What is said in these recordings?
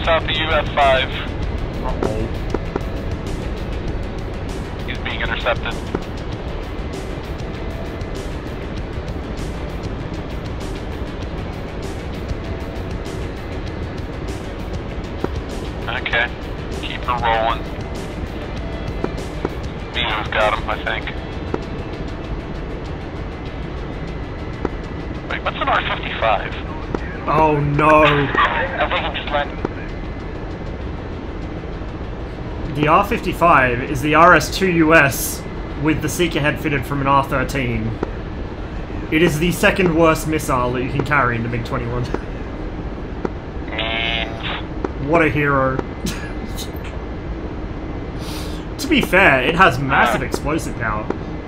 south of UF5. Uh-oh. He's being intercepted. Okay, keep her rolling. Vito's got him, I think. Wait, what's an R-55? Oh no! I think he just landed. The R-55 is the RS-2US with the seeker head fitted from an R-13. It is the second worst missile that you can carry in the MiG-21. What a hero. To be fair, it has massive explosive power.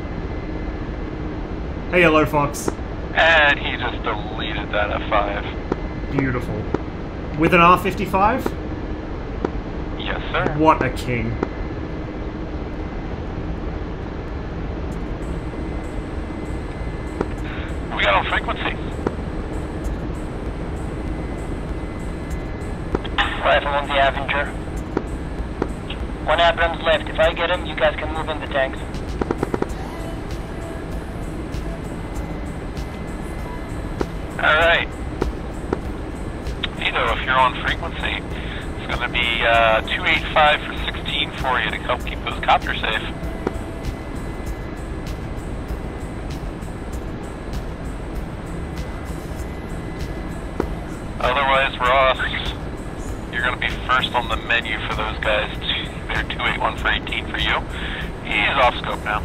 Hey, Yellow Fox. And he just deleted that F5. Beautiful. With an R-55? Yes, sir. What a king. We got on frequency. Rifle on the Avenger. One Abrams left. If I get him, you guys can move in the tanks. Alright. Vito, if you're on frequency, it's going to be 285 for 16 for you to help keep those copters safe. Otherwise, Ross, you're going to be first on the menu for those guys. They're 281 for 18 for you. He's off scope now.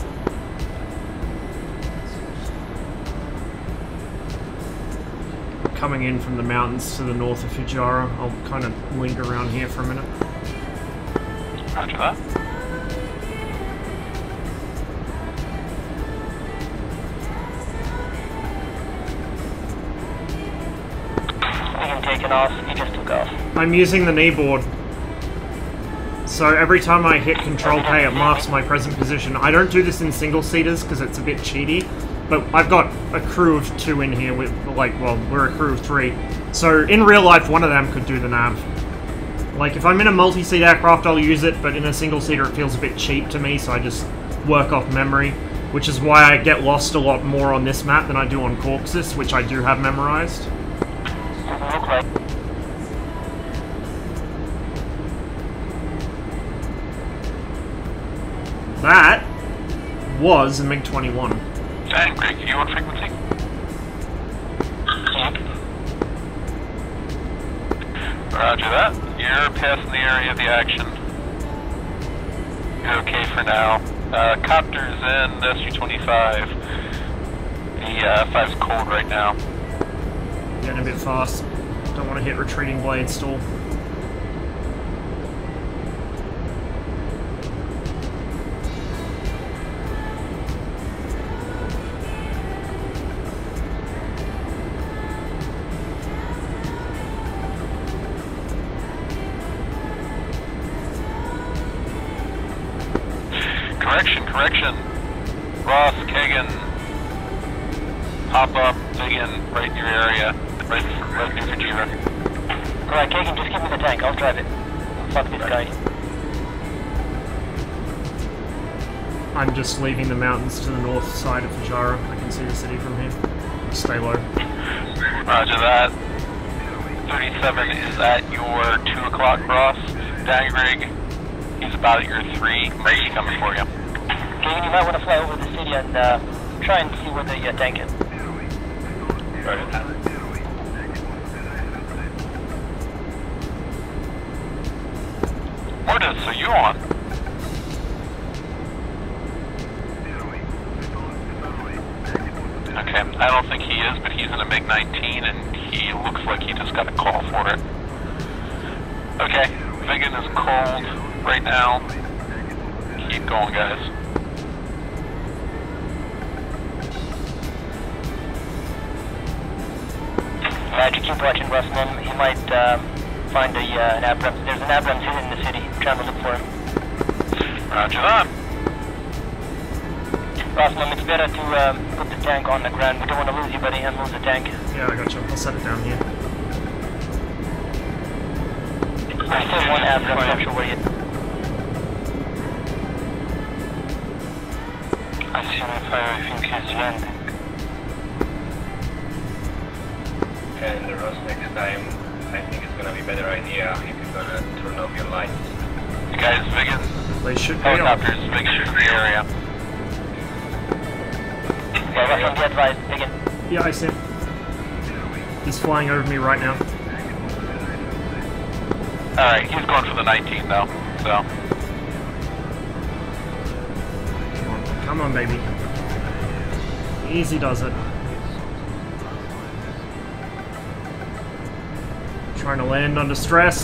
Coming in from the mountains to the north of Fujarah. I'll kind of linger around here for a minute. Roger that. Taken off, he just took off. I'm using the kneeboard. So every time I hit Control K, it marks my present position. I don't do this in single-seaters because it's a bit cheaty, but I've got a crew of 2 in here with, like, well, we're a crew of 3. So in real life, one of them could do the nav. Like, if I'm in a multi-seat aircraft, I'll use it, but in a single-seater, it feels a bit cheap to me, so I just work off memory, which is why I get lost a lot more on this map than I do on Caucasus, which I do have memorized. Okay. That was a MiG-21. And Greg, are you on frequency? Roger that. You're passing the area of the action. You're okay for now. Copters in SU-25. The 5's cold right now. Getting a bit fast. Don't want to hit retreating blade stall. Correction. Ross, Kagan, pop up, dig in right in your area, right near Fujarah. Alright, Kagan, just give me the tank, I'll drive it. Fuck this guy. I'm just leaving the mountains to the north side of Fujarah. I can see the city from here. Stay low. Roger that. 37 is at your 2 o'clock, Ross. Dangrig, he's about at your 3. He's coming for you. Kagan, you might want to fly over the city and try and see where the tank is. Roger that. Mortis, are you on? Okay, I don't think he is, but he's in a MiG-19 and he looks like he just got a call for it. Okay, Vigan is cold right now. Keep going, guys. Magic, keep watching Russman. He might find an Abrams. There's an Abrams hidden in the city. I'm trying to look for him. Roger that. Russman, it's better to put the tank on the ground. We don't want to lose you, buddy, and lose the tank. Yeah, I gotcha. I'll set it down here. I still one Abram, I'm not sure where you... I see my fire, I think he's landing. And Ross, next time, I think it's gonna be a better idea if you're gonna turn off your lights. Guys, Vigan, They should be helicopters, on. Vigan in the area. Yeah, that's on the advice, begin. Yeah, I see him. He's flying over me right now. Alright, he's going for the 19 though, so. Come on, baby. Easy does it. Trying to land under stress.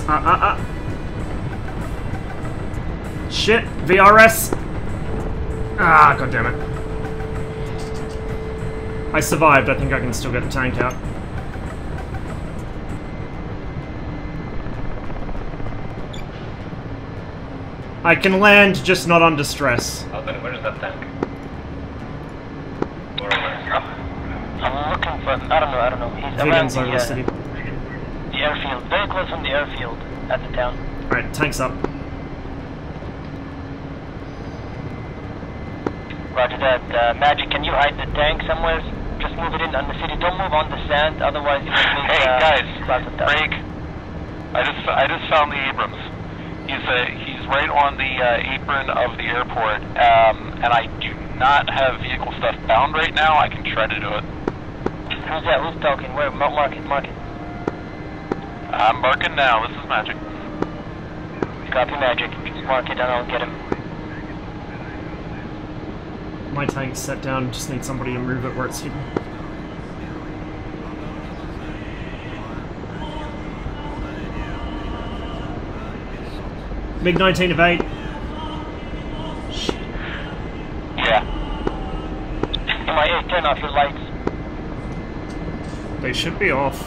Shit, VRS. Ah, god damn it. I survived. I think I can still get the tank out. I can land, just not under stress. Oh, then where is that tank? I'm looking for... I don't know. He's around Vigan's over the city. the airfield. Very close from the airfield at the town. Alright, tank's up. Roger that. Magic, can you hide the tank somewhere? Just move it in on the city. Don't move on the sand, otherwise you can make Hey guys, lots of dust. Craig, I just found the Abrams. He's right on the apron of the airport, and I do not have vehicle stuff bound right now. I can try to do it. Who's that? Who's talking? Where? Mark it. I'm marking now. This is Magic. Copy, Magic. Mark it and I'll get him. My tank's set down, just need somebody to move it where it's hidden. MiG-19 of 8. Yeah. MIA, turn off your lights. They should be off.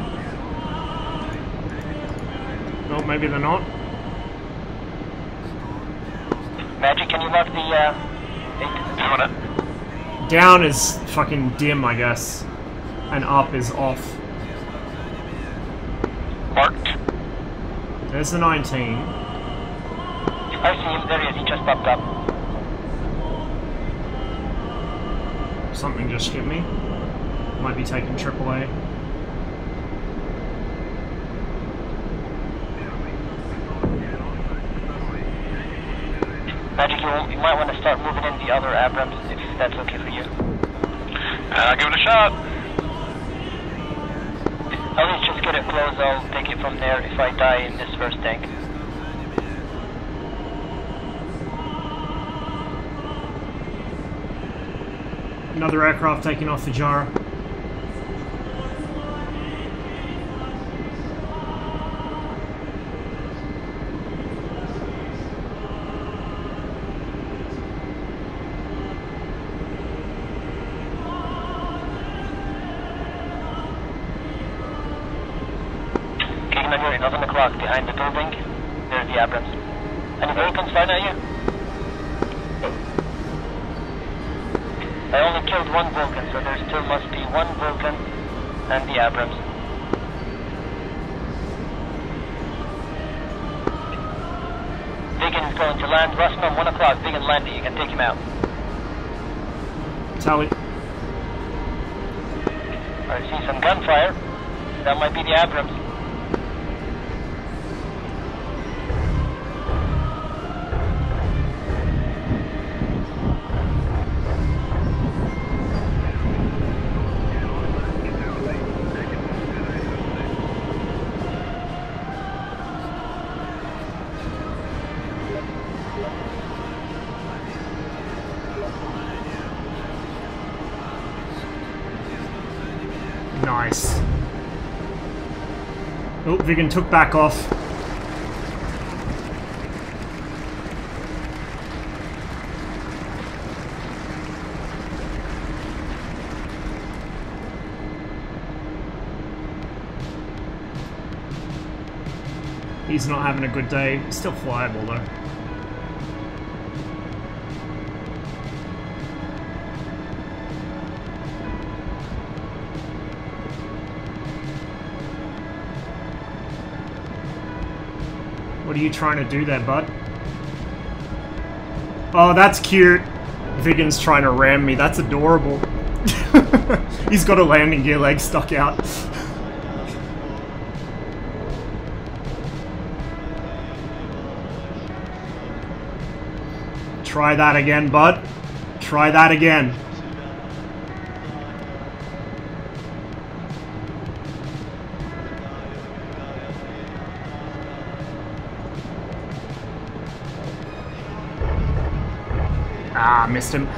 No, maybe they're not. Magic, can you lock the, Doing it. Down is fucking dim, I guess. And up is off. Marked. There's the 19. I see him. There he is. He just popped up. Something just hit me. Might be taking AAA. Magic, you might want to start moving in the other Abrams if that's okay for you. I'll give it a shot. At least just get it close. I'll take it from there if I die in this first tank. Another aircraft taking off Fujarah. Here, 11 o'clock, behind the building. There's the Abrams. Any Vulcans firing at you? I only killed one Vulcan, so there still must be one Vulcan and the Abrams. Vigan is going to land. Russman, 1 o'clock. Vigan landing. You can take him out. Tally. I see some gunfire. That might be the Abrams. Nice. Oh, Vigan took back off. He's not having a good day. Still flyable though. What are you trying to do there, bud? Oh, that's cute. Vigan's trying to ram me. That's adorable. He's got a landing gear leg stuck out. Try that again, bud. Try that again. Ah, missed him.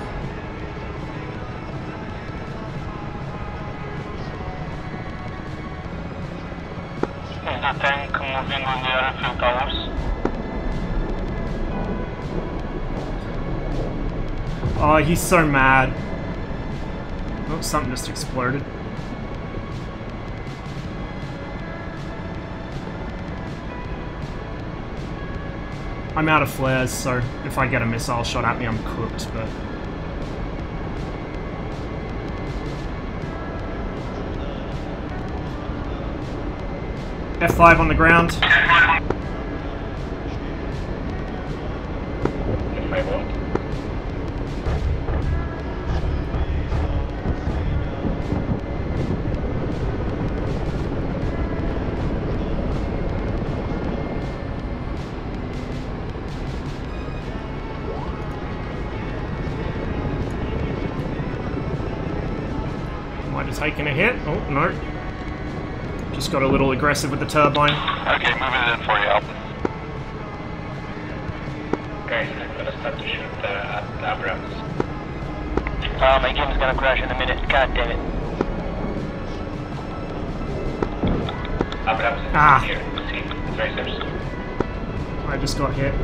Is the tank moving on the airfield towers? Oh, he's so mad. Oh, something just exploded. I'm out of flares, so if I get a missile shot at me, I'm cooked, but... F5 on the ground. Might have taken a hit. Oh, no. Just got a little aggressive with the turbine. Okay, moving it in for you, Alpha. Guys, I'm gonna start to shoot at the Abrams. My game's gonna crash in a minute. God damn it. Abrams is here. See, tracers. I just got hit.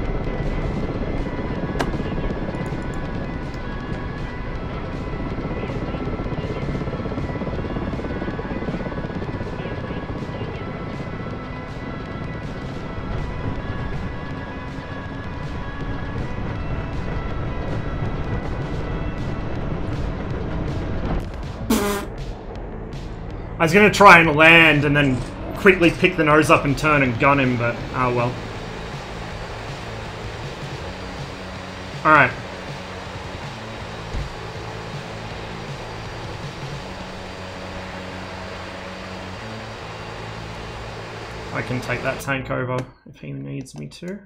I was gonna try and land and then quickly pick the nose up and turn and gun him, but oh well. Alright. I can take that tank over if he needs me to.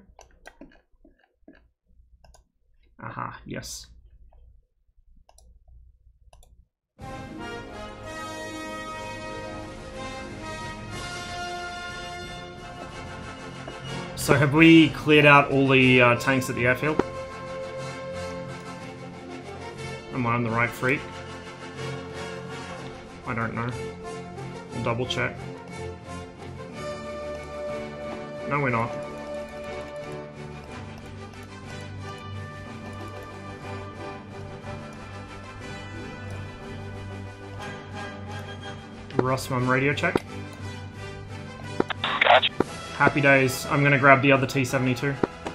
Aha, yes. So have we cleared out all the tanks at the airfield? Am I on the right freak? I don't know. I'll double check. No, we're not. Rossman radio check. Gotcha. Happy days. I'm gonna grab the other T-72.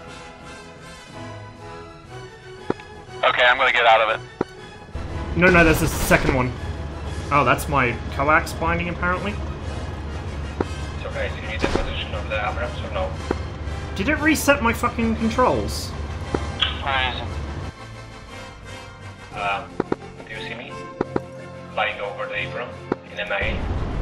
Okay, I'm gonna get out of it. No, there's a second one. Oh, that's my coax binding, apparently. So guys, you need the position of the Abrams or no? Did it reset my fucking controls? Where is it? Do you see me? Flying over the Abram in MIA.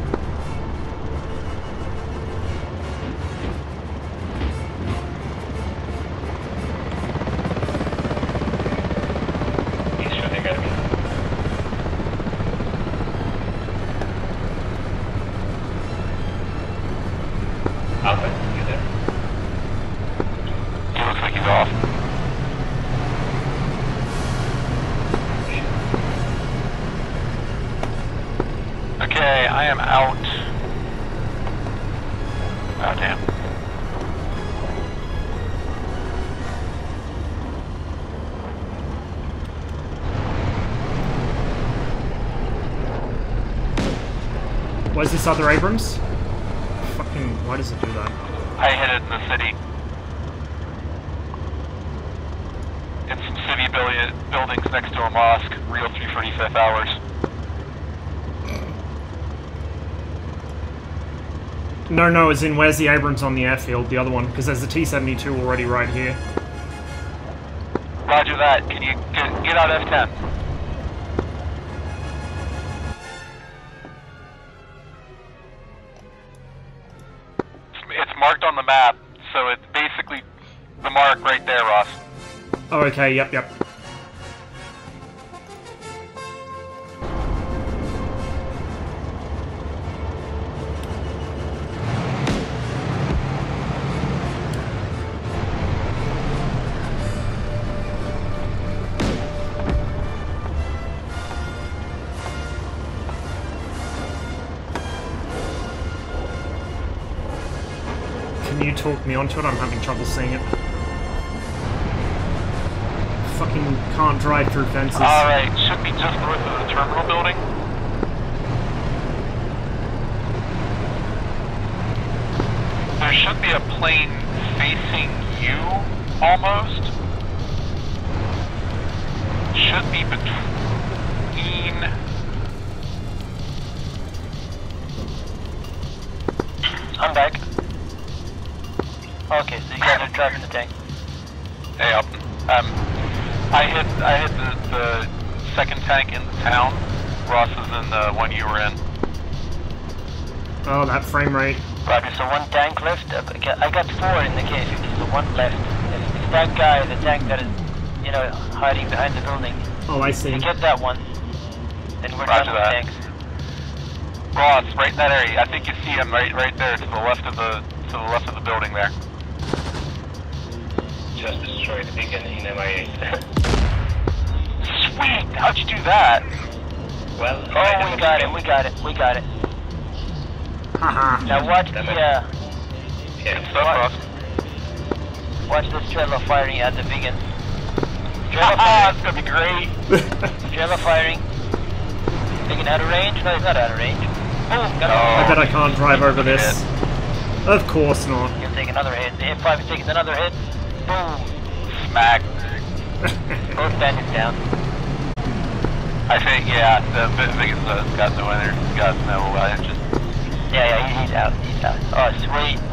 He's shooting at me. Alpha, you there? He looks like he's off. Okay, I am out. Oh, damn. Where's this other Abrams? Fucking, why does it do that? I hit it in the city. In some city buildings next to a mosque, real 345th hours. No, as in where's the Abrams on the airfield, the other one? Because there's a T-72 already right here. Roger that. Can you get out F-10? It's marked on the map, so it's basically the mark right there, Ross. Oh, okay, yep. Can you talk me onto it? I'm having trouble seeing it. Fucking can't drive through fences. Alright, should be just north of the terminal building. There should be a plane facing you, almost. Should be between... I'm back. Okay, so you guys are driving the tank. Hey, up. I hit the second tank in the town. Ross is in the one you were in. Oh, that frame rate. Roger, so one tank left. I got 4 in the K-50, so 1 left. If that guy, the tank that is, you know, hiding behind the building, Oh, I see. if you get that one, then we're Roger done with that. tanks. Ross, right in that area. I think you see him right there to the left of the building there. Just destroyed the beacon in MIA. Sweet! How'd you do that? Well, Oh, we got it. Haha. Now watch the, Good stuff, Ross. watch this trailer firing at the beacon. Haha, it's gonna be great. Trailer firing. Beacon out of range? No, he's not out of range. Boom, got I him. bet I can't drive over this. Of course not. You'll take another hit. The F5 is taking another hit. Boom. Smack. Both bandits down. I think, yeah, the biggest got no engine. Yeah, he's out. Oh, sweet.